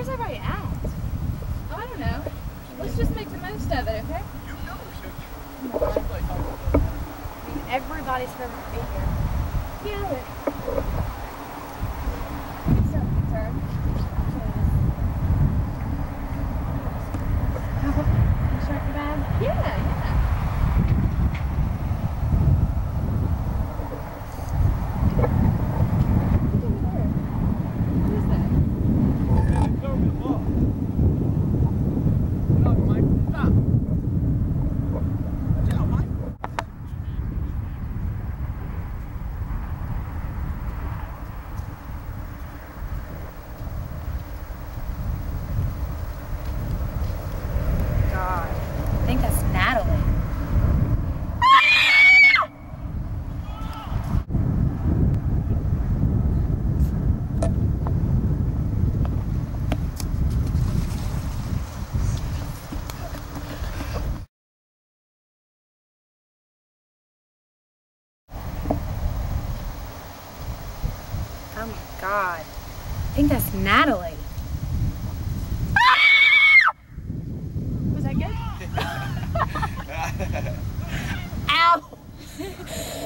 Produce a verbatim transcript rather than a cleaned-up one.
everybody at? Oh, I don't know. Let's just make the most of it, okay? You know, Oh my God. I mean, everybody's going to be here. Yeah, but... We can still have a good time. How about... Can you start the bag? Yeah, yeah. I think that's Natalie. Oh my God. I think that's Natalie. Was that good? Ow!